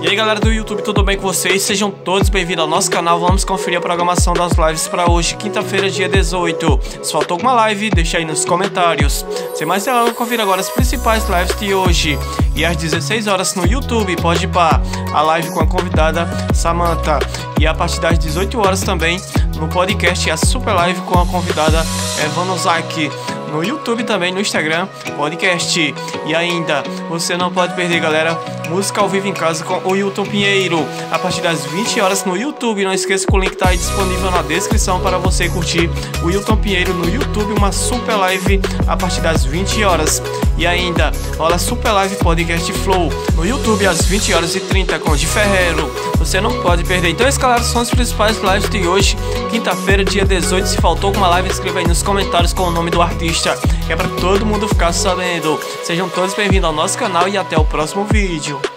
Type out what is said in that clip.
E aí galera do YouTube, tudo bem com vocês? Sejam todos bem-vindos ao nosso canal. Vamos conferir a programação das lives para hoje, quinta-feira, dia 18. Se faltou alguma live, deixa aí nos comentários. Sem mais delongas, confira agora as principais lives de hoje. E às 16 horas no YouTube, pode ir para a live com a convidada Samantha. E a partir das 18 horas também no podcast, a super live com a convidada Evana Ozaki. No YouTube também, no Instagram, podcast. E ainda, você não pode perder, galera, música ao vivo em casa com o Wilton Pinheiro, a partir das 20 horas no YouTube. Não esqueça que o link tá aí disponível na descrição para você curtir o Wilton Pinheiro no YouTube, uma super live a partir das 20 horas. E ainda, olha, super live podcast Flow no YouTube às 20 horas e 30 com o Di Ferrero. Você não pode perder. Então, esses, galera, são as principais lives de hoje, quinta-feira, dia 18. Se faltou alguma live, escreva aí nos comentários com o nome do artista, que é para todo mundo ficar sabendo. Sejam todos bem-vindos ao nosso canal e até o próximo vídeo.